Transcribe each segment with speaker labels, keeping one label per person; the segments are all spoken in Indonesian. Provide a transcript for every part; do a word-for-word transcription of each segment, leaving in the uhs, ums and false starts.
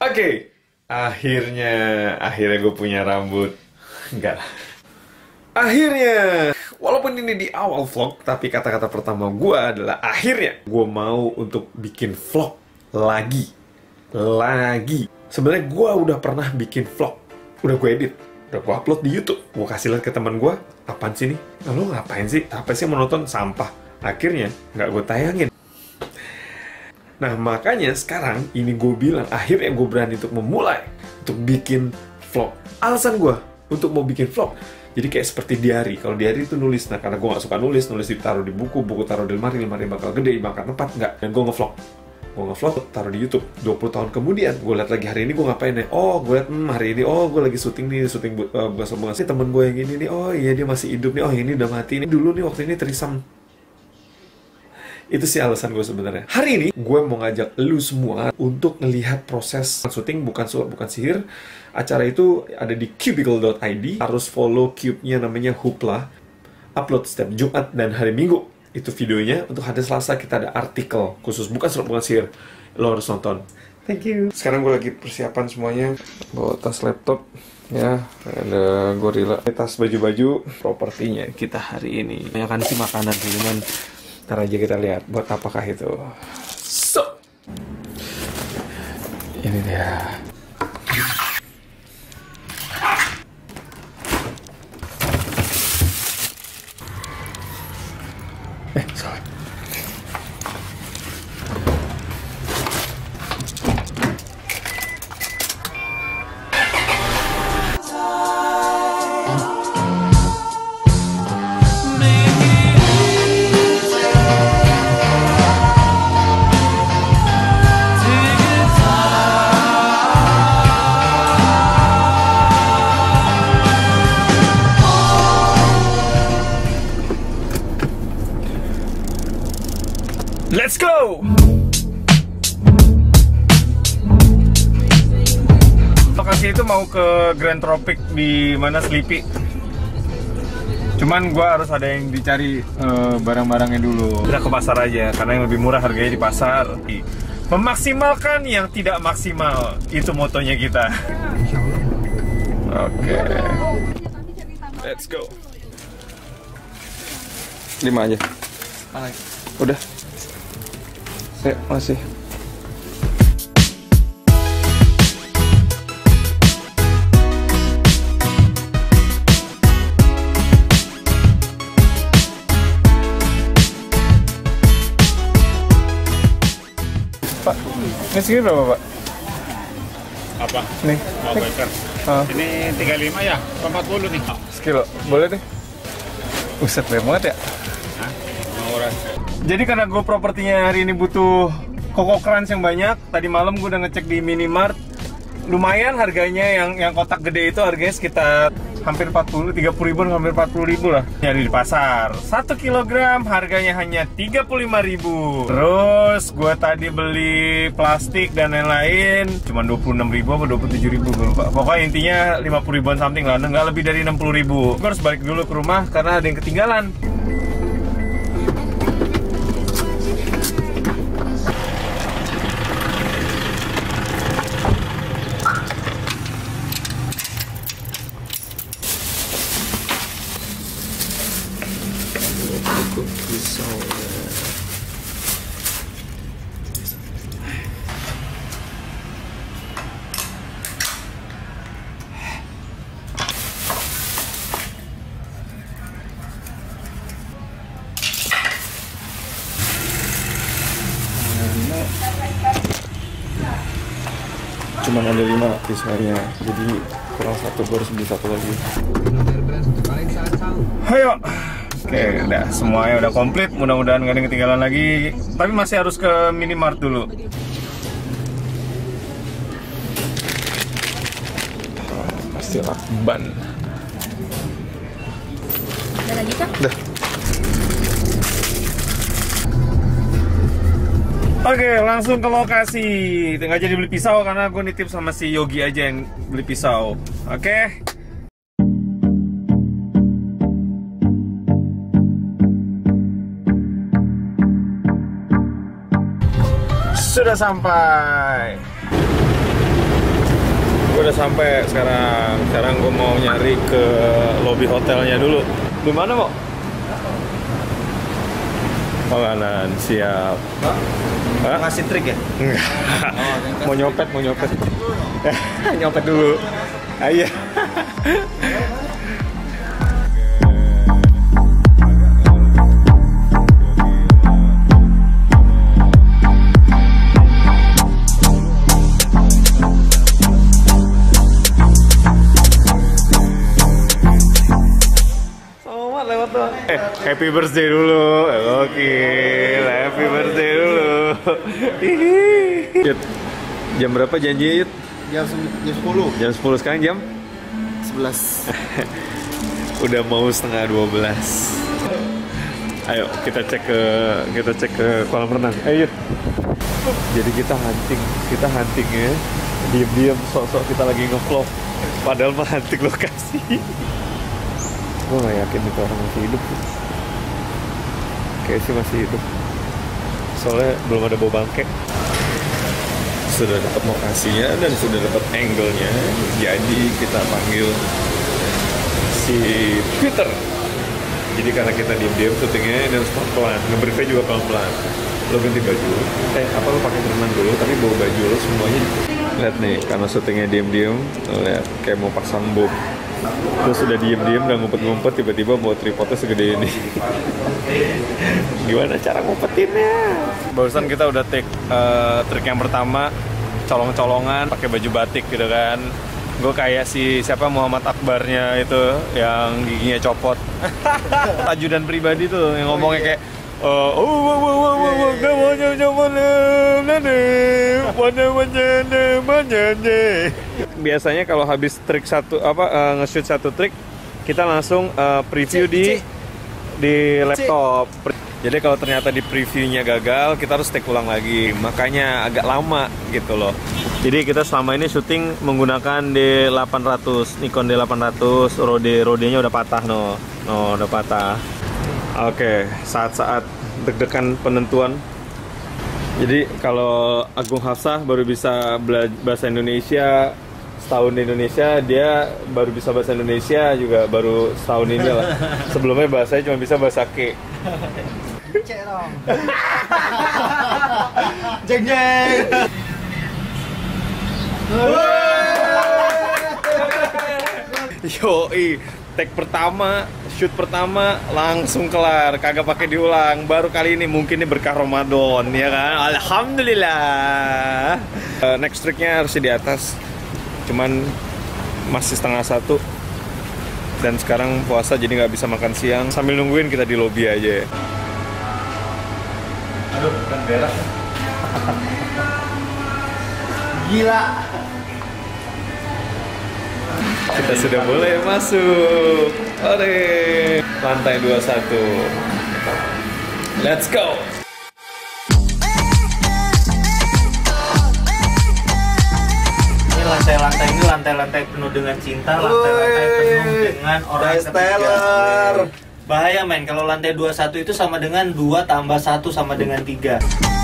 Speaker 1: Oke, akhirnya, akhirnya gue punya rambut. Enggak lah. Akhirnya, walaupun ini di awal vlog, tapi kata-kata pertama gue adalah akhirnya gue mau untuk bikin vlog lagi. Lagi. Sebenarnya gue udah pernah bikin vlog. Udah gue edit. Udah gue upload di YouTube. Gue kasih lihat ke teman gue, apaan sih nih? Nah, lo ngapain sih? Apa sih menonton sampah? Akhirnya, nggak gue tayangin. Nah, makanya sekarang ini gue bilang, akhirnya gue berani untuk memulai untuk bikin vlog. Alasan gue untuk mau bikin vlog, jadi kayak seperti diary. Kalau diary itu nulis, nah karena gue gak suka nulis, nulis ditaruh di buku, buku taruh di lemari, lemari bakal gede, bakal tempat, enggak. Dan gue ngevlog. Gue ngevlog, taruh di YouTube. dua puluh tahun kemudian, gue lihat lagi hari ini gue ngapain nih. Oh, gue lihat, hmm, hari ini, oh gue lagi syuting nih, syuting uh, bahasa-bahasa. Ini temen gue yang ini nih, oh iya dia masih hidup nih, oh ini udah mati nih. Dulu nih waktu ini terisam. Itu sih alasan gue sebenarnya. Hari ini gue mau ngajak lu semua untuk melihat proses syuting, bukan sulap, bukan sihir. Acara itu ada di cubicle dot i d. Harus follow Cube-nya, namanya Hoopla. Upload setiap Jumat dan hari Minggu. Itu videonya. Untuk hari Selasa kita ada artikel khusus, bukan sulap, bukan sihir. Lo harus nonton. Thank you. Sekarang gue lagi persiapan semuanya. Bawa tas laptop. Ya, ada gorilla. Tas baju-baju. Propertinya kita hari ini. Banyak kan sih makanan sih, cuman ntar aja kita lihat buat apakah itu. So, ini dia. Eh, salah. Let's go! Lokasi itu mau ke Grand Tropic di mana Sleepy. Cuman gua harus ada yang dicari uh, barang-barangnya dulu. Kita ke pasar aja karena yang lebih murah harganya di pasar. Memaksimalkan yang tidak maksimal, itu motonya kita. Oke. Okay. Let's go. Lima aja. Udah. Ya, masih. Pak, ini segini berapa, Pak?
Speaker 2: Apa?
Speaker 1: Nih.
Speaker 2: Mau beker.
Speaker 1: Ah.
Speaker 2: Ini tiga puluh lima ya? empat puluh nih.
Speaker 1: Sekilo, boleh deh. Buset, banyak banget ya.
Speaker 2: Hah? Murah.
Speaker 1: Jadi karena gue propertinya hari ini butuh Coco Crunch yang banyak. Tadi malam gue udah ngecek di Minimart. Lumayan harganya, yang yang kotak gede itu harganya sekitar hampir empat puluh, tiga puluh ribu, hampir empat puluh ribu lah. Nyari di pasar. satu kilogram harganya hanya tiga puluh lima ribu. Terus gue tadi beli plastik dan lain-lain cuma dua puluh enam ribu atau dua puluh tujuh ribu, gue lupa. Pokoknya intinya lima puluh ribuan something lah, nggak lebih dari enam puluh ribu. Gue harus balik dulu ke rumah karena ada yang ketinggalan. Cuman ada lima pisaunya, jadi kurang satu, gue harus beli satu lagi. Ayo. Oke, udah semuanya udah komplit. Mudah-mudahan gak ada yang ketinggalan lagi. Tapi masih harus ke Minimart dulu. Oh, pasti lakban.
Speaker 3: Ada lagi kan?
Speaker 1: Udah. Oke, langsung ke lokasi. Nggak jadi beli pisau karena gue nitip sama si Yogi aja yang beli pisau. Oke. Sudah sampai. udah sampai sekarang. Sekarang gue mau nyari ke lobby hotelnya dulu. Di mana, Mo? Panganan, siap. Hah?
Speaker 3: Ngasih trik ya?
Speaker 1: Enggak. Mau nyopet, mau nyopet. Nyopet dulu. Ayo. Eh, happy birthday dulu. Oke, happy birthday dulu. Yud, jam berapa janjinya, Yud?
Speaker 3: Jam sepuluh.
Speaker 1: Jam sepuluh, sekarang jam
Speaker 3: sebelas.
Speaker 1: udah mau setengah dua belas. Ayo kita cek ke kita cek ke kolam renang. Ayo, Yud. Jadi kita hunting, kita huntingnya diam-diam, sok-sok kita lagi nge-vlog. Padahal mah hunting lokasi. Gue gak yakin itu orang masih hidup. Kayaknya sih masih hidup. Soalnya belum ada bau bangke. Sudah dapat lokasinya dan sudah dapat angle-nya. Jadi kita panggil si Peter. Jadi karena kita diam-diam syutingnya dan pelan-pelan, nge-briefnya juga pelan-pelan. Lo ganti baju, eh apa lo pakai berenang dulu, tapi bawa baju lo semuanya. Lihat nih, karena syutingnya diam-diam, lihat kayak mau pasang bom. Terus udah diem-diem, udah ngumpet-ngumpet, tiba-tiba bawa tripodnya segede ini. Gimana cara ngumpetinnya? Barusan kita udah take uh, trik yang pertama, colong-colongan pakai baju batik gitu kan. Gue kayak si siapa Muhammad Akbarnya itu yang giginya copot. Ajudan pribadi tuh yang ngomongnya kayak oh, oh, oh, oh, oh, oh, oh, biasanya kalau habis trik satu apa uh, nge-shoot satu trik, kita langsung uh, preview di di laptop. Jadi kalau ternyata di previewnya gagal, kita harus take ulang lagi. Makanya agak lama gitu loh. Jadi kita selama ini syuting menggunakan D delapan ratus, Nikon D delapan ratus, Rode Rodenya udah patah no, no udah patah. Oke, saat-saat deg-degan penentuan. Jadi kalau Agung Hafsah baru bisa belajar bahasa Indonesia setahun di Indonesia, dia baru bisa bahasa Indonesia juga baru setahun ini lah. Sebelumnya bahasanya cuma bisa bahasa K.
Speaker 3: Cek dong. Jeng jeng.
Speaker 1: Yoi, take pertama, shoot pertama langsung kelar, kagak pakai diulang. Baru kali ini mungkin ini berkah Ramadan, ya kan? Alhamdulillah. Uh, next tricknya harusnya di atas, cuman masih setengah satu. Dan sekarang puasa jadi nggak bisa makan siang. Sambil nungguin kita di lobby aja. Aduh, kan berak.
Speaker 3: Gila.
Speaker 1: Kita sudah boleh masuk. Oke, lantai dua puluh satu. Let's go.
Speaker 4: Ini lantai-lantai ini lantai-lantai penuh dengan cinta, lantai-lantai penuh dengan orang ketiga. Bahaya men, kalau lantai dua puluh satu itu sama dengan dua tambah satu sama dengan tiga.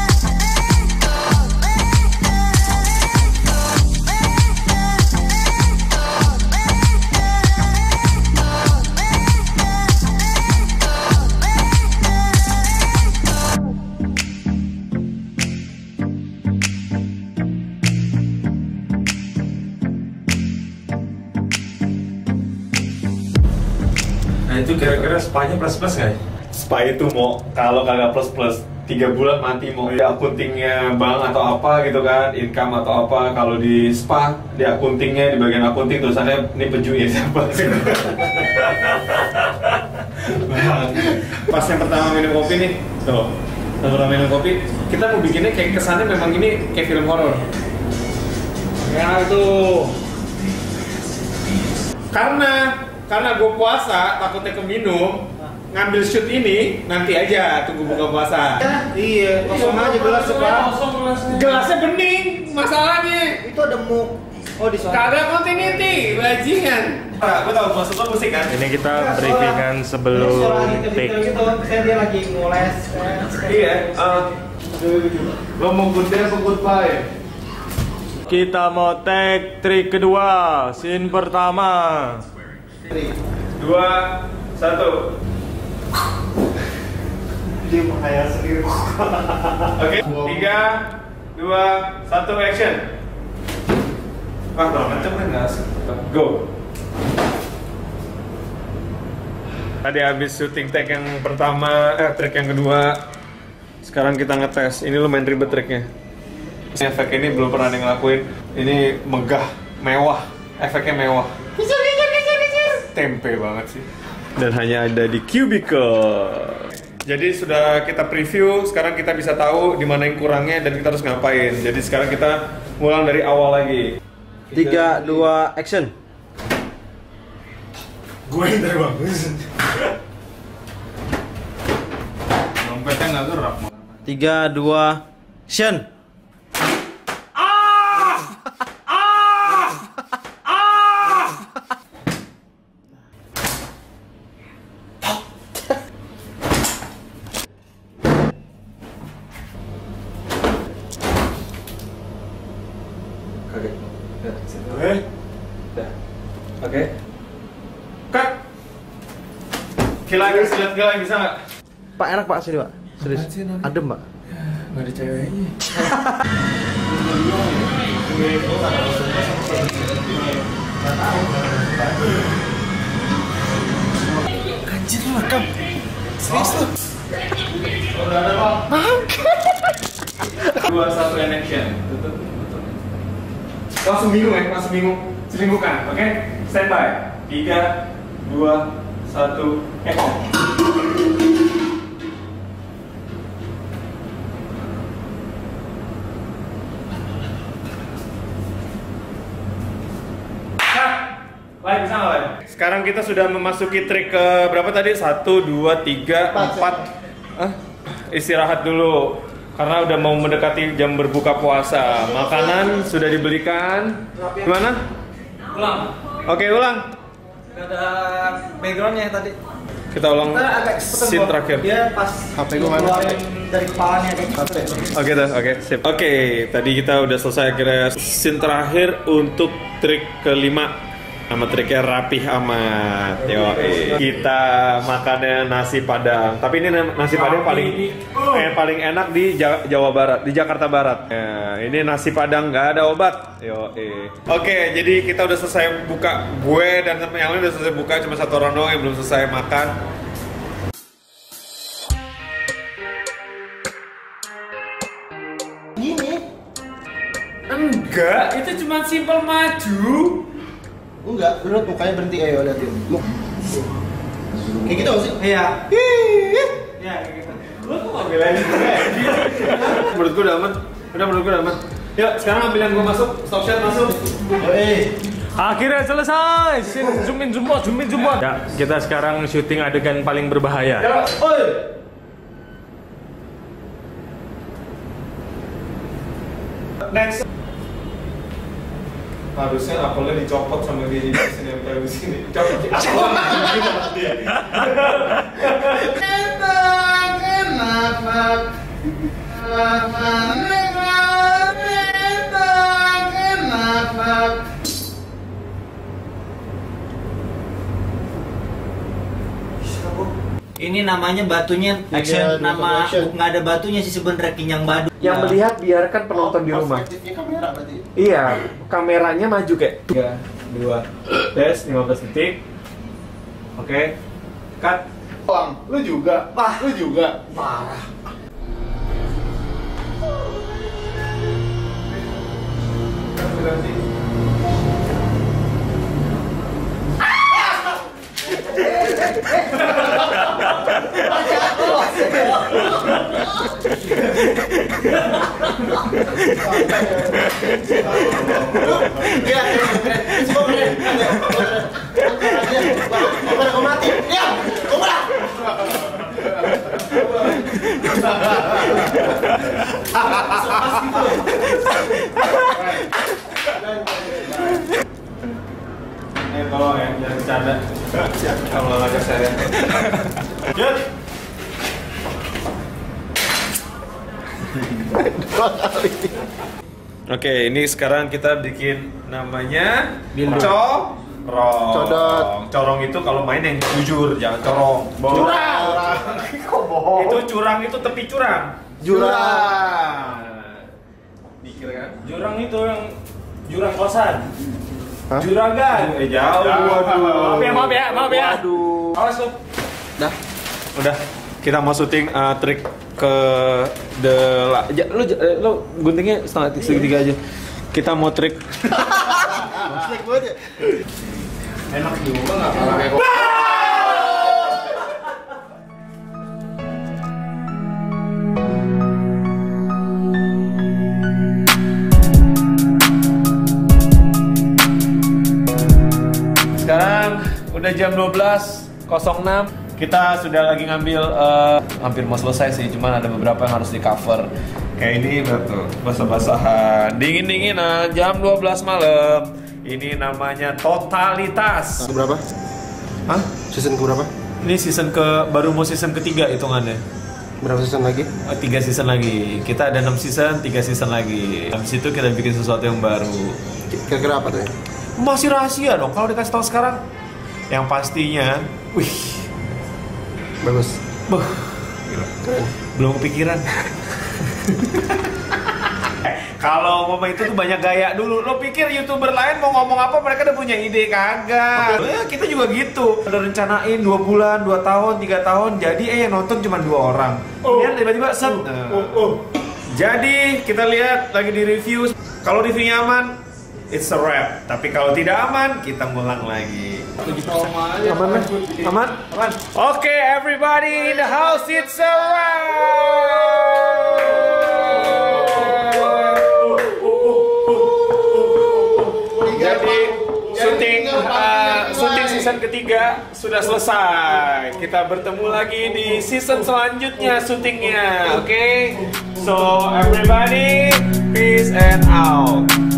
Speaker 1: Itu kira-kira spanya plus plus nggak? Spa itu mau kalau kagak plus plus tiga bulan mati, mau di akuntingnya bank atau apa gitu kan, income atau apa. Kalau di spa di akuntingnya, di bagian akunting tulisannya ini penjunya siapa? Pas yang pertama minum kopi nih, tuh, yang pertama minum kopi, kita mau bikinnya kayak kesannya memang ini kayak film horor. Ya tuh, karena Karena gue puasa, takutnya keminum, ngambil shoot ini, nanti aja tunggu buka puasa.
Speaker 3: Iya, kosong aja gelasnya, Pak.
Speaker 1: Gelasnya bening, masalahnya.
Speaker 3: Itu ada mu. Oh, di sana.
Speaker 1: Kagak continuity, bajingan. Nah, gue tau maksud lo musik kan?
Speaker 4: Ini kita briefingan sebelum take.
Speaker 3: Gitu, saya dia lagi ngoles.
Speaker 1: Iya, uh, lo mau good day apa goodbye? Kita mau take trik kedua, scene pertama. Dua, satu.
Speaker 3: Dia menghayal sendiri.
Speaker 1: Oke, tiga, dua, satu, action. Wah, kalau macam kan nggak asik. Go. Tadi habis syuting take yang pertama, eh trik yang kedua. Sekarang kita ngetes. Ini lumayan ribet triknya. Efek ini belum pernah ada yang ngelakuin. Ini megah, mewah. Efeknya mewah. Tempe banget sih. Dan hanya ada di Cubicle. Jadi sudah kita preview, sekarang kita bisa tahu di mana yang kurangnya dan kita harus ngapain. Jadi sekarang kita ngulang dari awal lagi.
Speaker 3: Tiga, dua, action.
Speaker 1: Gue yang terbagus. Dompetnya nggak gerak.
Speaker 3: Tiga, dua, action.
Speaker 1: Oke. Oke. Oke. Cut. Kila lagi, lihat kila lagi bisa nggak?
Speaker 3: Pak, enak Pak, sini Pak. Serius. Adem Pak.
Speaker 1: Nggak ada ceweknya. Anjir lu rekam. Serius lu. Udah ada Pak. Dua, satu, action. Tutup. Langsung bingung ya, langsung bingung. Selingkuhkan, oke? Stand by. Tiga, dua, satu, action. Lain bisa nggak lain? Sekarang kita sudah memasuki trik ke berapa tadi? Satu, dua, tiga, empat. Ah, istirahat dulu. Karena udah mau mendekati jam berbuka puasa. Makanan sudah dibelikan. Gimana?
Speaker 3: Ulang.
Speaker 1: Oke, ulang.
Speaker 3: Gak ada backgroundnya tadi.
Speaker 1: Kita ulang scene terakhir.
Speaker 3: Dia pas H P gua mana? Dari kepalanya kayak H P.
Speaker 1: Oke, dah, oke, sip. Oke, tadi kita udah selesai akhirnya scene terakhir untuk trik kelima. Nama triknya rapih amat. Yo, kita makannya nasi Padang. Tapi ini nasi Padang paling eh, paling enak di Jawa Barat, di Jakarta Barat. Ya, ini nasi Padang nggak ada obat. Yo, eh. Oke, jadi kita udah selesai buka. Gue dan temen yang lain udah selesai buka. Cuma satu orang doang yang belum selesai makan.
Speaker 3: Gini.
Speaker 1: Enggak, itu cuma simpel maju.
Speaker 3: Enggak, dulu mukanya berhenti, ayo liatin. Muk. Kayak gitu sih? Iya. Iya, kayak gitu.
Speaker 1: Lu kok nggak belain gue? Menurut gue udah aman. Udah, menurut gue udah aman. Yuk, sekarang ambil yang gue masuk. Stop shot masuk.
Speaker 3: Eh.
Speaker 5: Akhirnya selesai. Scene zoom in, zoom out, zoom in, zoom out. Ya, kita sekarang syuting adegan paling berbahaya.
Speaker 1: Ya, oi. Next. Harusnya apelnya dicopot sama dia di sini sampai di sini. Copot.
Speaker 3: Enak, enak, enak. Enak, enak, enak.
Speaker 4: Ini namanya batunya
Speaker 3: Action.
Speaker 4: nama
Speaker 3: Action.
Speaker 4: nggak ada batunya sih sebenarnya kinyang badu.
Speaker 1: Yang
Speaker 4: Ya.
Speaker 1: melihat biarkan penonton di rumah.
Speaker 3: Perspektifnya kamera berarti.
Speaker 1: Iya, kameranya maju kayak tiga, dua, tes lima belas detik. Oke, cut.
Speaker 3: Bang, lu juga. Wah, lu juga. Parah. Kau mati. Ya, kau malah.
Speaker 1: Eh, tolong ya, jangan bercanda. Kalau ngajak saya. Yuk. Oke, ini sekarang kita bikin namanya
Speaker 5: Dildo.
Speaker 1: corong.
Speaker 3: Codot.
Speaker 1: Corong itu kalau main yang jujur, jangan corong.
Speaker 3: Curang. Kok bohong?
Speaker 1: Itu curang itu tepi curang.
Speaker 3: Jurang.
Speaker 1: Mikir kan?
Speaker 5: Jurang itu yang jurang kosan.
Speaker 3: Hah?
Speaker 5: Juragan.
Speaker 1: Eh jauh.
Speaker 5: Maaf ya, maaf ya, maaf ya.
Speaker 3: Aduh.
Speaker 5: Awas lu.
Speaker 3: Dah.
Speaker 1: Udah, kita mau syuting uh, trik ke the la, ja, lu ja- lu guntingnya setengah segitiga aja. Kita mau trik.
Speaker 3: Slik banget ya.
Speaker 5: Enak juga nggak kalah kayak
Speaker 1: Sekarang udah jam dua belas nol enam. Kita sudah lagi ngambil uh, hampir mau selesai sih, cuman ada beberapa yang harus di cover. Kayak ini betul, basah-basahan, dingin-dinginan jam dua belas malam. Ini namanya totalitas.
Speaker 3: Berapa?
Speaker 1: Hah?
Speaker 3: Season ke berapa?
Speaker 1: Ini season ke baru mau season ketiga hitungannya.
Speaker 3: Berapa season lagi?
Speaker 1: Oh, tiga season lagi. Kita ada enam season, tiga season lagi. Habis itu kita bikin sesuatu yang baru.
Speaker 3: Kira-kira apa tuh ya?
Speaker 1: Masih rahasia dong kalau dikasih tahu sekarang. Yang pastinya, wih,
Speaker 3: Bagus.
Speaker 1: buh,
Speaker 3: Keren.
Speaker 1: belum kepikiran. Kalau ngomong itu tuh banyak gaya dulu. Lo pikir YouTuber lain mau ngomong apa mereka udah punya ide kagak? Eh, kita juga gitu. Udah rencanain dua bulan, dua tahun, tiga tahun. Jadi eh yang nonton cuma dua orang. Kemudian tiba-tiba set. Nah. Jadi kita lihat lagi di review. Kalau reviewnya aman, it's a wrap. Tapi kalau tidak aman, kita ngulang lagi. Aman kan? Aman? Aman. Oke, everybody in the house, it's a wrap. Jadi syuting uh, syuting season ketiga sudah selesai. Kita bertemu lagi di season selanjutnya syutingnya. Oke, okay? So everybody, peace and out.